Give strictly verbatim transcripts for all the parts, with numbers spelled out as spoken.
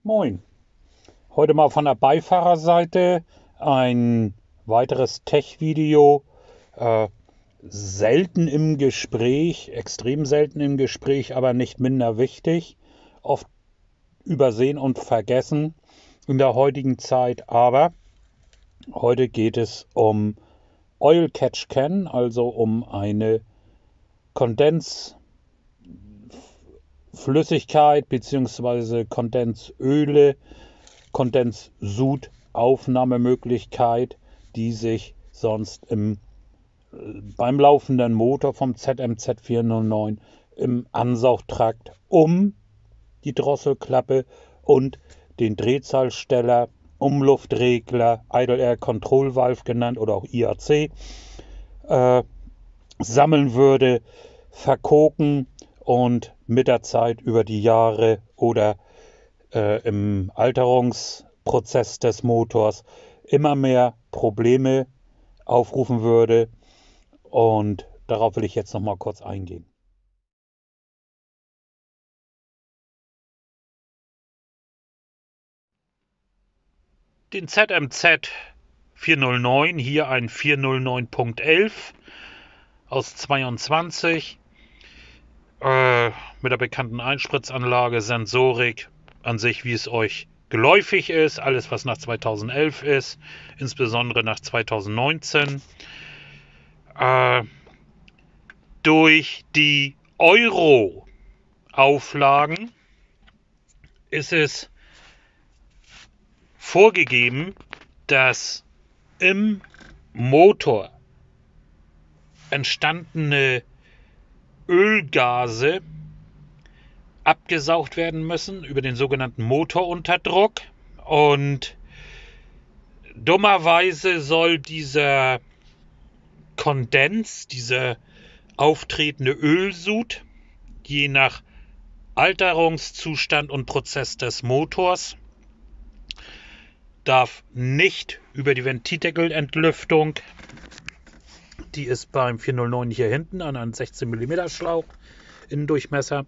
Moin. Heute mal von der Beifahrerseite ein weiteres Tech-Video. Äh, selten im Gespräch, extrem selten im Gespräch, aber nicht minder wichtig. Oft übersehen und vergessen in der heutigen Zeit. Aber heute geht es um Oil Catch Can, also um eine Kondens Flüssigkeit bzw. Kondensöle, Kondenssud-Aufnahmemöglichkeit, die sich sonst im, beim laufenden Motor vom Z M Z vierhundertneun im Ansaugtrakt um die Drosselklappe und den Drehzahlsteller, Umluftregler, Idle Air Control Valve genannt oder auch I A C, äh, sammeln würde, verkoken und mit der Zeit über die Jahre oder äh, im Alterungsprozess des Motors immer mehr Probleme aufrufen würde. Und darauf will ich jetzt noch mal kurz eingehen. Den Z M Z vierhundertneun, hier ein vierhundertneun Punkt elf aus zweiundzwanzig. Äh, mit der bekannten Einspritzanlage, Sensorik an sich, wie es euch geläufig ist, alles was nach zweitausendelf ist, insbesondere nach zweitausendneunzehn. Äh, durch die Euro-Auflagen ist es vorgegeben, dass im Motor entstandene Ölgase abgesaugt werden müssen über den sogenannten Motorunterdruck, und dummerweise soll dieser Kondens, dieser auftretende Ölsud, je nach Alterungszustand und Prozess des Motors, darf nicht über die Ventildeckelentlüftung, die ist beim vierhundertneun hier hinten an einem sechzehn Millimeter Schlauch, Innendurchmesser.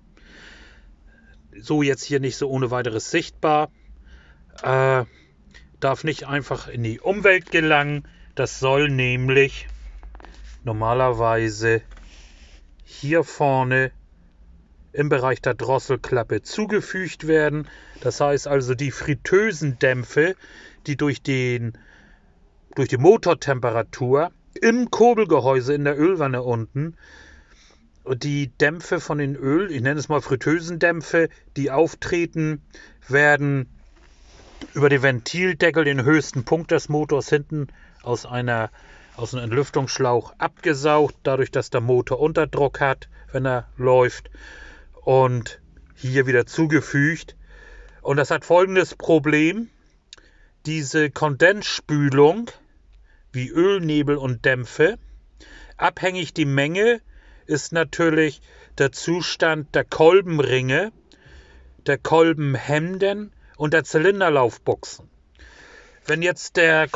So jetzt hier nicht so ohne weiteres sichtbar. Äh, darf nicht einfach in die Umwelt gelangen. Das soll nämlich normalerweise hier vorne im Bereich der Drosselklappe zugefügt werden. Das heißt also, die Fritteusendämpfe, die durch, den, durch die Motortemperatur im Kurbelgehäuse in der Ölwanne unten, die Dämpfe von den Öl, ich nenne es mal Fritteusendämpfe, die auftreten, werden über den Ventildeckel, den höchsten Punkt des Motors hinten, aus, einer, aus einem Entlüftungsschlauch abgesaugt, dadurch, dass der Motor Unterdruck hat, wenn er läuft, und hier wieder zugefügt. Und das hat folgendes Problem: Diese Kondensspülung, wie Ölnebel und Dämpfe, abhängig die Menge, ist natürlich der Zustand der Kolbenringe, der Kolbenhemden und der Zylinderlaufbuchsen. Wenn jetzt der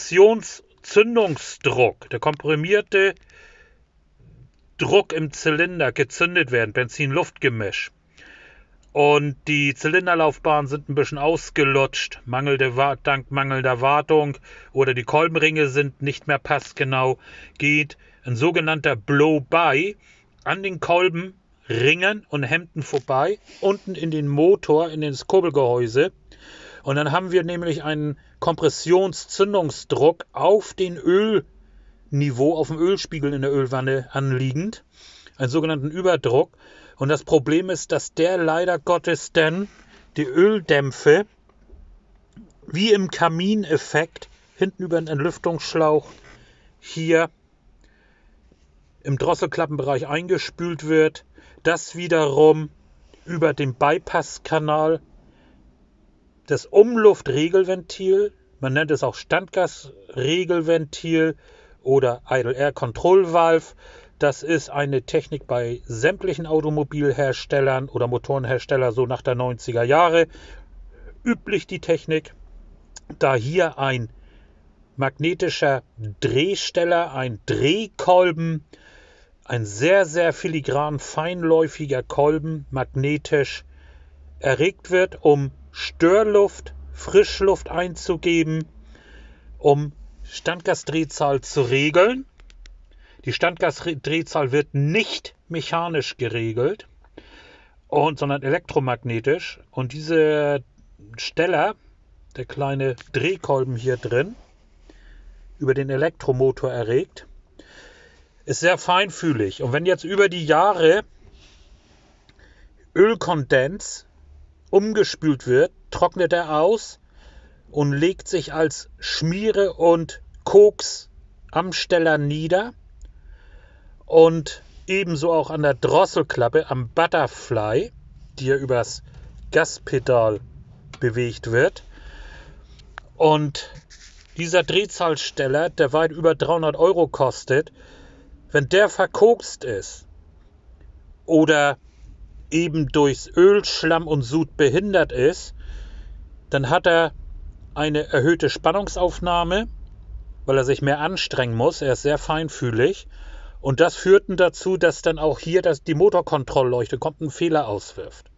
Kompressionszündungsdruck, der komprimierte Druck im Zylinder gezündet werden, Benzin-Luft-Gemisch, und die Zylinderlaufbahnen sind ein bisschen ausgelutscht, mangelnde, dank mangelnder Wartung, oder die Kolbenringe sind nicht mehr passgenau, geht ein sogenannter Blow-by an den Kolbenringen und Hemden vorbei, unten in den Motor, in das Kurbelgehäuse. Und dann haben wir nämlich einen Kompressionszündungsdruck auf den Ölniveau, auf dem Ölspiegel in der Ölwanne anliegend, einen sogenannten Überdruck. Und das Problem ist, dass der leider Gottes dann die Öldämpfe wie im Kamineffekt hinten über den Entlüftungsschlauch hier im Drosselklappenbereich eingespült wird. Das wiederum über den Bypasskanal das Umluftregelventil, man nennt es auch Standgasregelventil oder Idle Air Control Valve. Das ist eine Technik bei sämtlichen Automobilherstellern oder Motorenherstellern so nach der neunziger Jahre üblich, die Technik. Da hier ein magnetischer Drehsteller, ein Drehkolben, ein sehr, sehr filigran feinläufiger Kolben magnetisch erregt wird, um Störluft, Frischluft einzugeben, um Standgasdrehzahl zu regeln. Die Standgasdrehzahl wird nicht mechanisch geregelt, und, sondern elektromagnetisch. Und dieser Steller, der kleine Drehkolben hier drin, über den Elektromotor erregt, ist sehr feinfühlig. Und wenn jetzt über die Jahre Ölkondens umgespült wird, trocknet er aus und legt sich als Schmiere und Koks am Steller nieder und ebenso auch an der Drosselklappe, am Butterfly, die ja übers Gaspedal bewegt wird. Und dieser Drehzahlsteller, der weit über dreihundert Euro kostet, wenn der verkokst ist oder eben durchs Öl, Schlamm und Sud behindert ist, dann hat er eine erhöhte Spannungsaufnahme, weil er sich mehr anstrengen muss. Er ist sehr feinfühlig. Und das führt dazu, dass dann auch hier das, die Motorkontrollleuchte kommt, einen Fehler auswirft.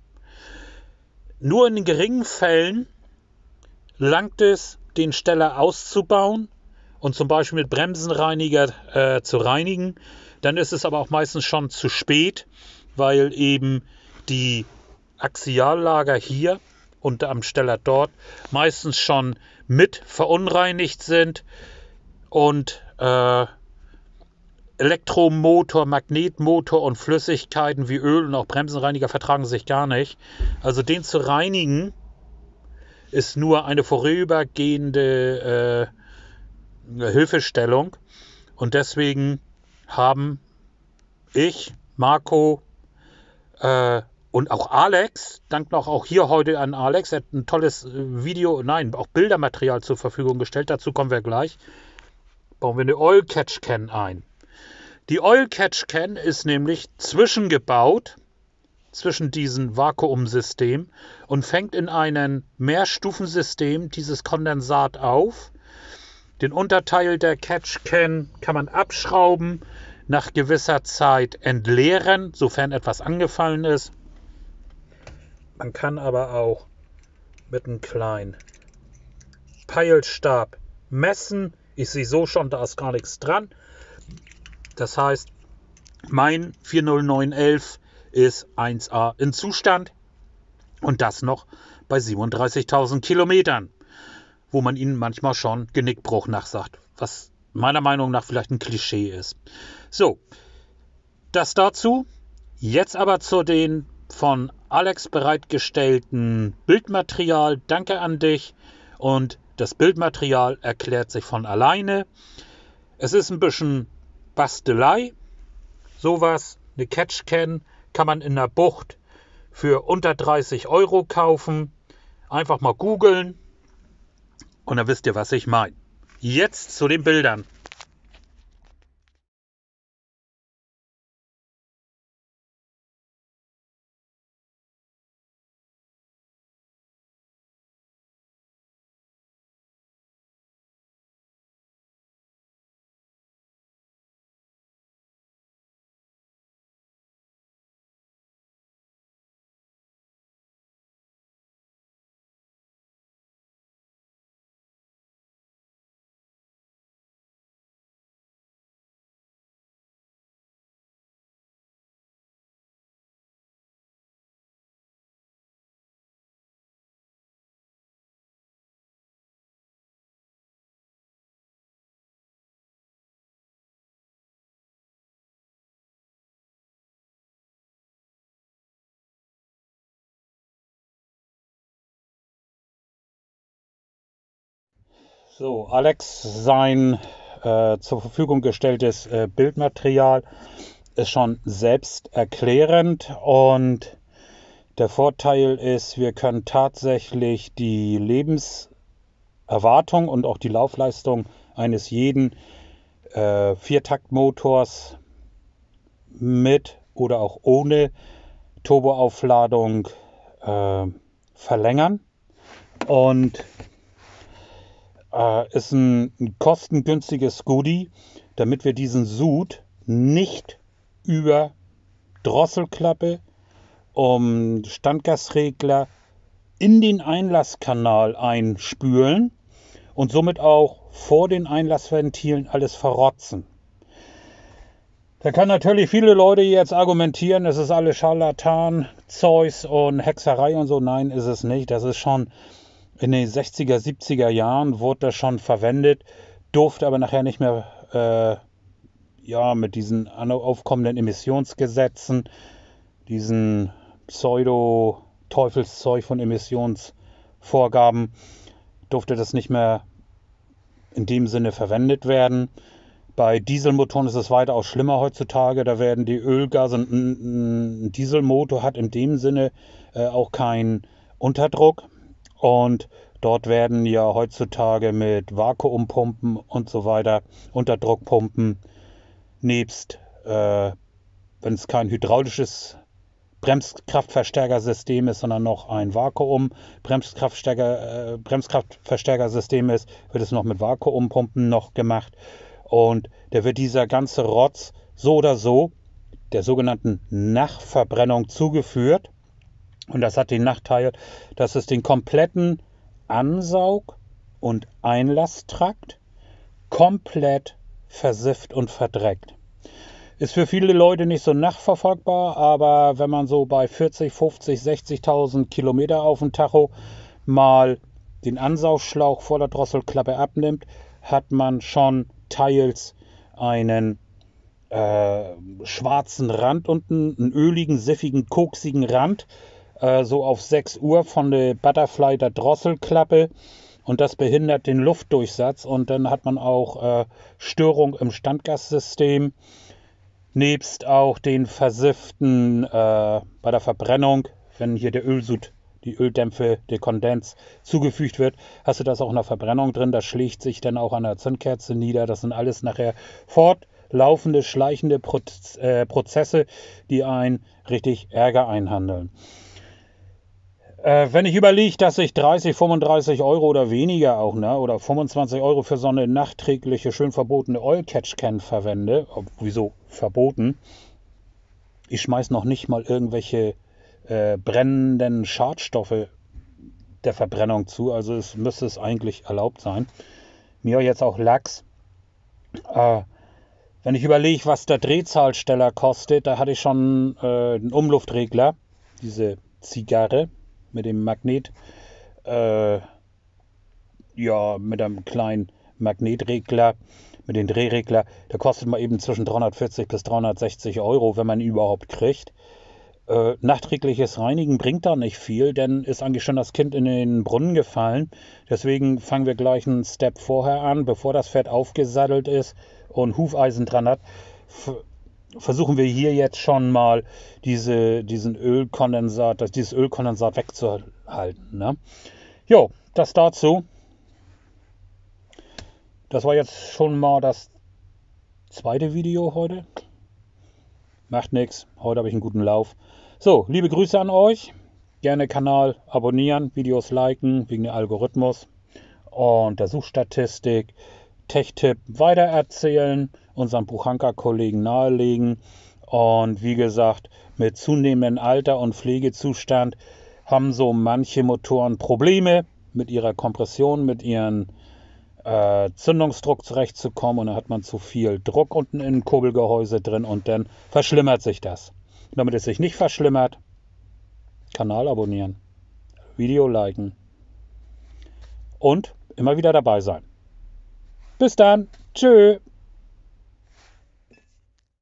Nur in den geringen Fällen langt es, den Steller auszubauen und zum Beispiel mit Bremsenreiniger äh, zu reinigen. Dann ist es aber auch meistens schon zu spät, weil eben die Axiallager hier und am Steller dort meistens schon mit verunreinigt sind und äh, Elektromotor, Magnetmotor und Flüssigkeiten wie Öl und auch Bremsenreiniger vertragen sich gar nicht. Also den zu reinigen ist nur eine vorübergehende äh, Hilfestellung. Und deswegen haben ich, Marco äh, und auch Alex, dank noch auch hier heute an Alex, er hat ein tolles Video, nein, auch Bildermaterial zur Verfügung gestellt. Dazu kommen wir gleich. Bauen wir eine Oil Catch Can ein. Die Oil Catch Can ist nämlich zwischengebaut, zwischen diesen Vakuumsystem und fängt in einem Mehrstufensystem dieses Kondensat auf. Den Unterteil der Catch Can kann man abschrauben, nach gewisser Zeit entleeren, sofern etwas angefallen ist. Man kann aber auch mit einem kleinen Peilstab messen. Ich sehe so schon, da ist gar nichts dran. Das heißt, mein vier null neun elf ist eins A in Zustand und das noch bei siebenunddreißigtausend Kilometern, wo man ihnen manchmal schon Genickbruch nachsagt, was meiner Meinung nach vielleicht ein Klischee ist. So, das dazu. Jetzt aber zu den von Alex bereitgestellten Bildmaterial. Danke an dich. Und das Bildmaterial erklärt sich von alleine. Es ist ein bisschen Bastelei. Sowas, eine Catch Can, kann man in der Bucht für unter dreißig Euro kaufen. Einfach mal googeln und dann wisst ihr, was ich meine. Jetzt zu den Bildern. So, Alex, sein äh, zur Verfügung gestelltes äh, Bildmaterial ist schon selbsterklärend und der Vorteil ist, wir können tatsächlich die Lebenserwartung und auch die Laufleistung eines jeden äh, Viertaktmotors mit oder auch ohne Turboaufladung äh, verlängern und äh, ist ein, ein kostengünstiges Goodie, damit wir diesen Sud nicht über Drosselklappe, um Standgasregler in den Einlasskanal einspülen und somit auch vor den Einlassventilen alles verrotzen. Da kann natürlich viele Leute jetzt argumentieren, das ist alles Scharlatan, Zeus und Hexerei und so. Nein, ist es nicht. Das ist schon in den sechziger, siebziger Jahren wurde das schon verwendet, durfte aber nachher nicht mehr äh, ja, mit diesen aufkommenden Emissionsgesetzen, diesen Pseudo-Teufelszeug von Emissionsvorgaben, durfte das nicht mehr in dem Sinne verwendet werden. Bei Dieselmotoren ist es weitaus schlimmer heutzutage. Da werden die Ölgase, ein, ein Dieselmotor hat in dem Sinne äh, auch keinen Unterdruck. Und dort werden ja heutzutage mit Vakuumpumpen und so weiter, Unterdruckpumpen, nebst, äh, wenn es kein hydraulisches Bremskraftverstärkersystem ist, sondern noch ein Vakuum-Bremskraftverstärker, äh, Bremskraftverstärkersystem ist, wird es noch mit Vakuumpumpen noch gemacht. Und da wird dieser ganze Rotz so oder so der sogenannten Nachverbrennung zugeführt. Und das hat den Nachteil, dass es den kompletten Ansaug- und Einlasstrakt komplett versifft und verdreckt. Ist für viele Leute nicht so nachverfolgbar, aber wenn man so bei vierzig, fünfzig, sechzigtausend Kilometer auf dem Tacho mal den Ansaugschlauch vor der Drosselklappe abnimmt, hat man schon teils einen äh, schwarzen Rand unten, einen öligen, siffigen, koksigen Rand, äh, so auf sechs Uhr von der Butterfly der Drosselklappe. Und das behindert den Luftdurchsatz und dann hat man auch äh, Störung im Standgassystem, nebst auch den versifften äh, bei der Verbrennung, wenn hier der Ölsud, die Öldämpfe, der Kondens zugefügt wird, hast du das auch in der Verbrennung drin. Das schlägt sich dann auch an der Zündkerze nieder. Das sind alles nachher fortlaufende, schleichende Proz äh, Prozesse, die einen richtig Ärger einhandeln. Äh, wenn ich überlege, dass ich dreißig, fünfunddreißig Euro oder weniger auch, ne, oder fünfundzwanzig Euro für so eine nachträgliche, schön verbotene Oil-Catch-Can verwende, wieso verboten? Ich schmeiß noch nicht mal irgendwelche äh, brennenden Schadstoffe der Verbrennung zu, also es müsste es eigentlich erlaubt sein. Mir jetzt auch Lachs. Äh, wenn ich überlege, was der Drehzahlsteller kostet, da hatte ich schon äh, einen Umluftregler, diese Zigarre mit dem Magnet, äh, ja, mit einem kleinen Magnetregler, mit dem Drehregler, der kostet mal eben zwischen dreihundertvierzig bis dreihundertsechzig Euro, wenn man ihn überhaupt kriegt. Äh, nachträgliches Reinigen bringt da nicht viel, denn ist eigentlich schon das Kind in den Brunnen gefallen. Deswegen fangen wir gleich einen Step vorher an, bevor das Pferd aufgesattelt ist und Hufeisen dran hat. Versuchen wir hier jetzt schon mal diese, diesen Ölkondensat, das, dieses Ölkondensat wegzuhalten. Ne? Jo, das dazu. Das war jetzt schon mal das zweite Video heute. Macht nichts, heute habe ich einen guten Lauf. So, liebe Grüße an euch. Gerne Kanal abonnieren, Videos liken, wegen dem Algorithmus und der Suchstatistik. Tech-Tipp weitererzählen, unseren Buchanka-Kollegen nahelegen. Und wie gesagt, mit zunehmendem Alter und Pflegezustand haben so manche Motoren Probleme mit ihrer Kompression, mit ihrem äh, Zündungsdruck zurechtzukommen. Und dann hat man zu viel Druck unten im Kurbelgehäuse drin und dann verschlimmert sich das. Damit es sich nicht verschlimmert, Kanal abonnieren, Video liken und immer wieder dabei sein. Bis dann. Tschö.